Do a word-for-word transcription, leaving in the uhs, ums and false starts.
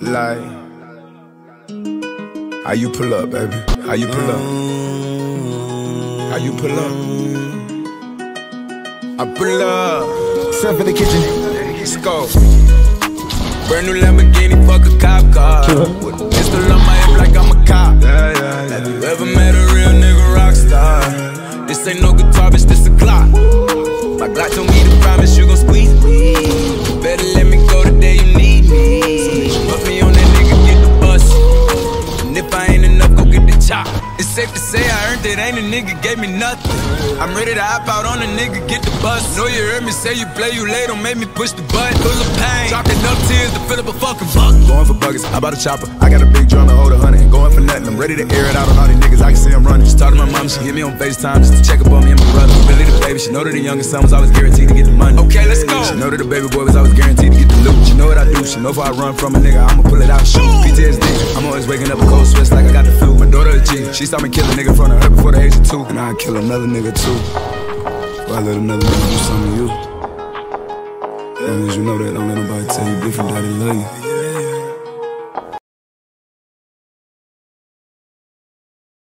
Like, how you pull up, baby? How you pull up? How you pull up? I pull up. Step in the kitchen. Let's go. Brand new Lamborghini, fuck a cop car. With a pistol on my hip like I'm a cop. Yeah, yeah, yeah. Have you ever met a real nigga Rockstar? This ain't no guitar, bitch, this a Glock. My Glock told me to promise you gon' squeeze me. You better let me go the day you need me. Put me on that nigga, get the bus. And if I ain't enough, go get the chop. It's safe to say I earned it, ain't a nigga gave me nothing. I'm ready to hop out on a nigga, get the bus. Know you heard me say you play, you late, don't make me push the button. Full of pain, dropped enough tears to fill up a fucking bucket. Going for buckets, I bought a chopper. I got a big drum to hold a hundred. Ain't going for nothing, I'm ready to air it out on all these niggas. I can see them running. Just talked to my mom, she hit me on FaceTime just to check up on me and my brother. Billy the baby, she know that the youngest son was always guaranteed to get the money. Okay, let's go. She know that the baby boy was always guaranteed to get the loot. She know what I do, she know if I run from a nigga, I'ma pull it out and shoot. P T S D, I'm always waking up a cold sweats like I got the flu. My daughter a G, she saw me kill a nigga in front of her before the age of two. And I'd kill another nigga too. Or I let another nigga do something to you. As long as you know that, don't let nobody tell you different, that they love you.